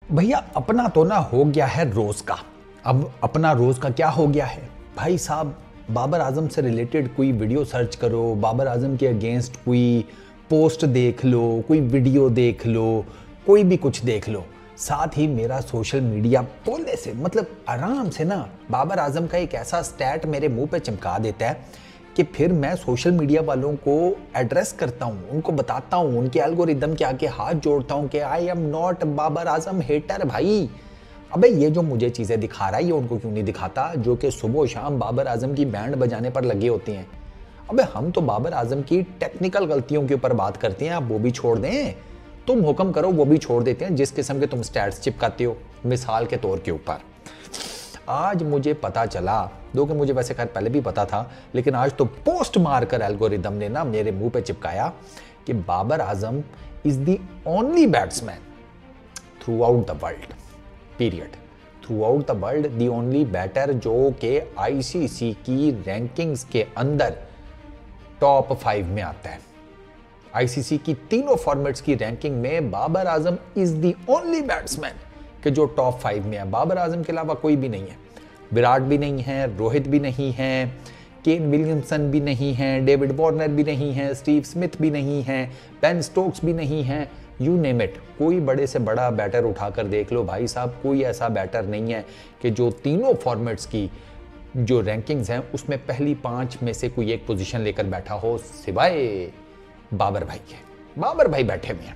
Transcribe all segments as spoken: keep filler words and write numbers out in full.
भैया अपना तो ना हो गया है रोज का। अब अपना रोज का क्या हो गया है भाई साहब, बाबर आजम से रिलेटेड कोई वीडियो सर्च करो, बाबर आजम के अगेंस्ट कोई पोस्ट देख लो, कोई वीडियो देख लो, कोई भी कुछ देख लो, साथ ही मेरा सोशल मीडिया बोलने से मतलब आराम से ना बाबर आजम का एक ऐसा स्टैट मेरे मुंह पे चमका देता है कि फिर मैं सोशल मीडिया वालों को एड्रेस करता हूँ, उनको बताता हूँ, उनके एल्गोरिदम के आगे हाथ जोड़ता हूँ कि I am not Babar Azam hater. भाई अबे ये जो मुझे चीज़ें दिखा रहा है ये उनको क्यों नहीं दिखाता जो कि सुबह शाम बाबर आजम की बैंड बजाने पर लगे होती हैं। अबे हम तो बाबर आजम की टेक्निकल गलतियों के ऊपर बात करते हैं, आप वो भी छोड़ दें, तुम हुक्म करो वो भी छोड़ देते हैं जिस किस्म के तुम स्टैट्स चिपकाते हो। मिसाल के तौर के ऊपर आज मुझे पता चला, दो कि मुझे वैसे खैर पहले भी पता था, लेकिन आज तो पोस्ट मारकर एल्गोरिदम ने ना मेरे मुंह पे चिपकाया कि Babar Azam is the only batsman throughout the world, period, throughout the world the only batter जो कि आईसीसी की रैंकिंग्स के अंदर टॉप फाइव में आता है। आईसीसी की तीनों फॉर्मेट्स की रैंकिंग में Babar Azam is the only batsman कि जो टॉप फाइव में है। बाबर आजम के अलावा कोई भी नहीं है, विराट भी नहीं है, रोहित भी नहीं है, केन विलियमसन भी नहीं है, डेविड वार्नर भी नहीं है, स्टीव स्मिथ भी नहीं है, बेन स्टोक्स भी नहीं है, यू नेम इट, कोई बड़े से बड़ा बैटर उठाकर देख लो भाई साहब, कोई ऐसा बैटर नहीं है कि जो तीनों फॉर्मेट्स की जो रैंकिंग्स हैं उसमें पहली पांच में से कोई एक पोजीशन लेकर बैठा हो सिवाय बाबर भाई के। बाबर भाई बैठे हुए हैं।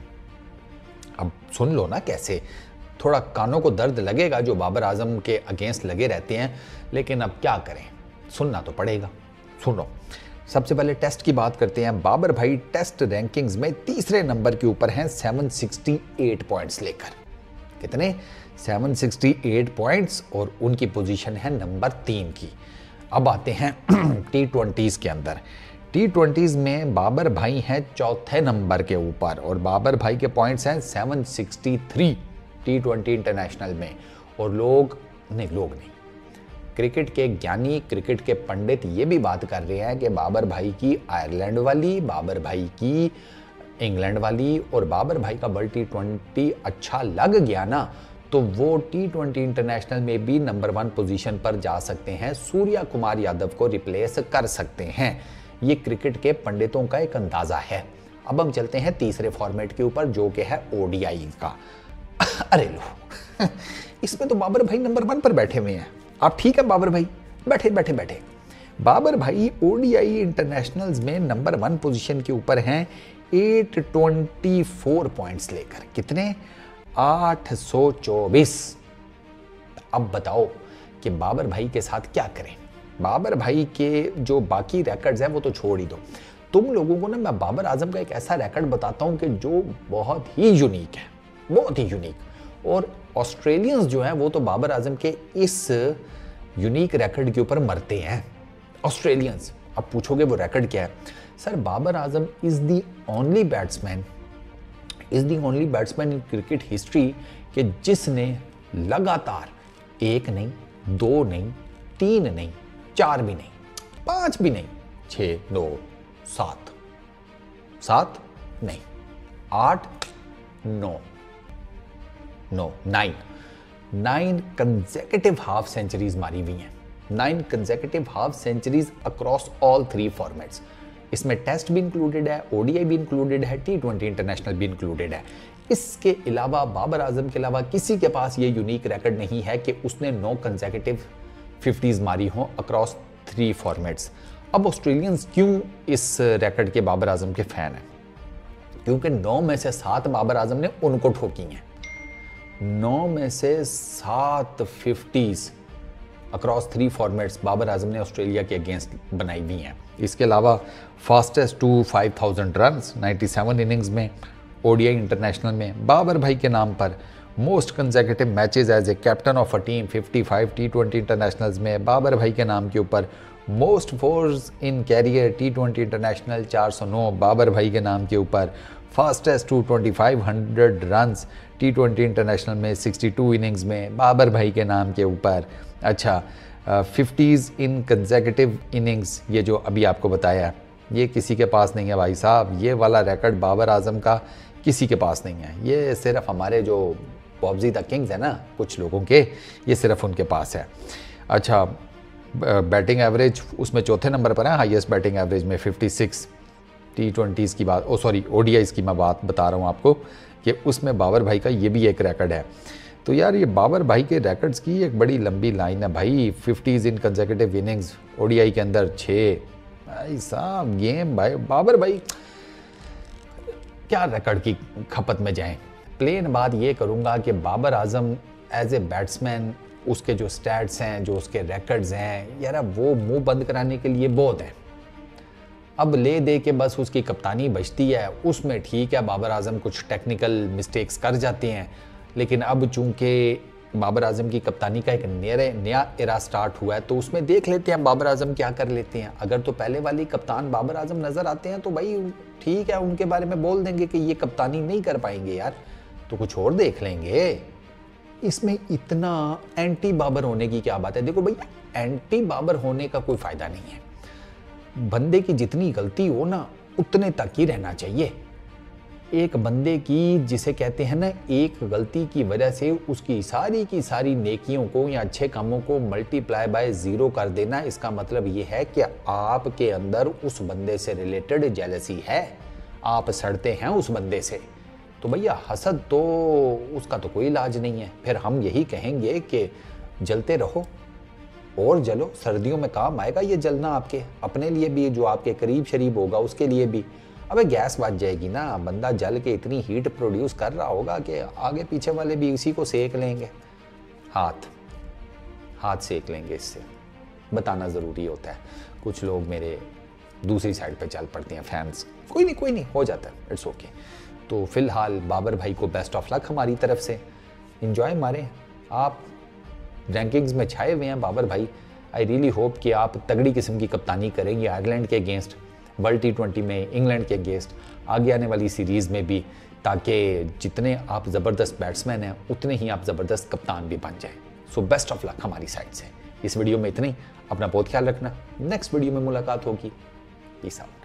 अब सुन लो ना कैसे, थोड़ा कानों को दर्द लगेगा जो बाबर आजम के अगेंस्ट लगे रहते हैं, लेकिन अब क्या करें, सुनना तो पड़ेगा। सुनो, सबसे पहले टेस्ट की बात करते हैं। बाबर भाई टेस्ट रैंकिंग्स में तीसरे नंबर के ऊपर हैं सात सौ अड़सठ पॉइंट्स लेकर। कितने? सात सौ अड़सठ पॉइंट्स, और उनकी पोजीशन है नंबर तीन की। अब आते हैं टी ट्वेंटीज के अंदर। टी ट्वेंटीज में बाबर भाई हैं चौथे नंबर के ऊपर और बाबर भाई के पॉइंट्स हैं सात सौ तिरसठ टी ट्वेंटी इंटरनेशनल में। और लोग नहीं लोग नहीं क्रिकेट के ज्ञानी, क्रिकेट के पंडित ये भी बात कर रहे हैं कि बाबर भाई की आयरलैंड वाली, बाबर भाई की इंग्लैंड वाली और बाबर भाई का वर्ल्ड टी ट्वेंटी अच्छा लग गया ना तो वो टी ट्वेंटी इंटरनेशनल में भी नंबर वन पोजीशन पर जा सकते हैं, सूर्या कुमार यादव को रिप्लेस कर सकते हैं। ये क्रिकेट के पंडितों का एक अंदाजा है। अब हम चलते हैं तीसरे फॉर्मेट के ऊपर जो कि है ओडीआई का। अरे लो इसमें तो बाबर भाई नंबर वन पर बैठे हुए हैं। आप ठीक है बाबर भाई, बैठे बैठे बैठे बाबर भाई ओडीआई इंटरनेशनल्स में नंबर वन पोजीशन के ऊपर हैं आठ सौ चौबीस पॉइंट्स लेकर। कितने? आठ सौ चौबीस। अब बताओ कि बाबर भाई के साथ क्या करें। बाबर भाई के जो बाकी रिकॉर्ड्स हैं वो तो छोड़ ही दो, तुम लोगों को ना मैं बाबर आजम का एक ऐसा रिकॉर्ड बताता हूं कि जो बहुत ही यूनिक है, बहुत ही यूनिक। और ऑस्ट्रेलियंस जो हैं वो तो बाबर आजम के इस यूनिक रिकॉर्ड के ऊपर मरते हैं, ऑस्ट्रेलियंस। अब पूछोगे वो रिकॉर्ड क्या है? Sir Babar Azam is the only batsman is the only batsman in cricket history कि जिसने लगातार एक नहीं, दो नहीं, तीन नहीं, चार भी नहीं, पांच भी नहीं, छह, नौ, सात, सात नहीं, आठ, नौ, no nine nine consecutive half centuries मारी हुई हैं। Nine consecutive half centuries across all three formats. इसमें टेस्ट भी इंक्लूडेड है, ओडीआई भी इंक्लूडेड है, टी ट्वेंटी इंटरनेशनल भी इंक्लूडेड है। इसके अलावा बाबर आजम के अलावा किसी के पास ये यूनिक रिकॉर्ड नहीं है कि उसने नौ कंसेक्यूटिव फिफ्टीज मारी हो अक्रॉस थ्री फॉर्मेट्स। अब ऑस्ट्रेलियंस क्यों इस रिकॉर्ड के बाबर आजम के फैन हैं? क्योंकि नौ में से सात बाबर आजम ने उनको ठोकी हैं। नौ में से सात fifties across three formats Babar Azam ने ऑस्ट्रेलिया के अगेंस्ट बनाई हुई हैं। इसके अलावा fastest to five thousand run सत्तानवे इनिंग्स में ओडीआई इंटरनेशनल में बाबर भाई के नाम पर। Most consecutive matches as a captain of a team पचपन टी ट्वेंटी इंटरनेशनल्स में बाबर भाई के नाम के ऊपर। Most fours in career T twenty international चार सौ नौ बाबर भाई के नाम के ऊपर। Fastest to twenty five hundred runs T twenty international में बासठ इनिंग्स में बाबर भाई के नाम के ऊपर। अच्छा, फिफ्टीज़ इन कंसेक्यूटिव इनिंग्स, ये जो अभी आपको बताया ये किसी के पास नहीं है भाई साहब। ये वाला रिकॉर्ड बाबर आजम का किसी के पास नहीं है। ये सिर्फ हमारे जो पॉब्जी द किंग्स है ना कुछ लोगों के, ये सिर्फ उनके पास है। अच्छा, बैटिंग एवरेज उसमें चौथे नंबर पर है, हाईएस्ट बैटिंग एवरेज में छप्पन। टी ट्वेंटीज़ की बात, ओ सॉरी ओडीआईज़ की मैं बात बता रहा हूँ आपको कि उसमें बाबर भाई का ये भी एक रिकॉर्ड है। तो यार ये बाबर भाई के रिकॉर्ड्स की एक बड़ी लंबी लाइन है भाई। Fifties in consecutive innings ODI के अंदर छः, भाई साहब गेम भाई बाबर भाई क्या रिकॉर्ड की खपत में जाएं। प्लेन बात ये करूँगा कि Babar Azam as a batsman उसके जो स्टैट्स हैं, जो उसके रिकॉर्ड्स हैं यार, वो मुंह बंद कराने के लिए बहुत है। अब ले दे के बस उसकी कप्तानी बचती है, उसमें ठीक है बाबर आजम कुछ टेक्निकल मिस्टेक्स कर जाते हैं, लेकिन अब चूंकि बाबर आजम की कप्तानी का एक नया नया एरा स्टार्ट हुआ है तो उसमें देख लेते हैं बाबर आजम क्या कर लेते हैं। अगर तो पहले वाली कप्तान बाबर आजम नज़र आते हैं तो भाई ठीक है, उनके बारे में बोल देंगे कि ये कप्तानी नहीं कर पाएंगे यार, तो कुछ और देख लेंगे। इसमें इतना एंटी बाबर होने की क्या बात है? देखो भाई, एंटी बाबर होने का कोई फ़ायदा नहीं है। बंदे की जितनी गलती हो ना उतने तक ही रहना चाहिए। एक बंदे की, जिसे कहते हैं ना, एक गलती की वजह से उसकी सारी की सारी नेकियों को या अच्छे कामों को मल्टीप्लाई बाय ज़ीरो कर देना, इसका मतलब ये है कि आपके अंदर उस बंदे से रिलेटेड जेलसी है, आप सड़ते हैं उस बंदे से। तो भैया हसद तो उसका तो कोई इलाज नहीं है। फिर हम यही कहेंगे कि जलते रहो और जलो, सर्दियों में काम आएगा ये जलना, आपके अपने लिए भी, जो आपके करीब शरीब होगा उसके लिए भी। अबे गैस बच जाएगी ना, बंदा जल के इतनी हीट प्रोड्यूस कर रहा होगा कि आगे पीछे वाले भी इसी को सेक लेंगे, हाथ हाथ सेक लेंगे। इससे बताना ज़रूरी होता है। कुछ लोग मेरे दूसरी साइड पे चल पड़ते हैं, फैंस। कोई नहीं कोई नहीं हो जाता है, इट्स ओके। तो फिलहाल बाबर भाई को बेस्ट ऑफ लक हमारी तरफ से, इंजॉय मारें। आप रैंकिंग्स में छाए हुए हैं बाबर भाई। आई रियली होप कि आप तगड़ी किस्म की कप्तानी करेंगे आयरलैंड के अगेंस्ट, वर्ल्ड टी ट्वेंटी में इंग्लैंड के अगेंस्ट, आगे आने वाली सीरीज़ में भी, ताकि जितने आप ज़बरदस्त बैट्समैन हैं उतने ही आप ज़बरदस्त कप्तान भी बन जाएं। सो बेस्ट ऑफ लक हमारी साइड से। इस वीडियो में इतना ही, अपना बहुत ख्याल रखना। नेक्स्ट वीडियो में मुलाकात होगी। Peace out.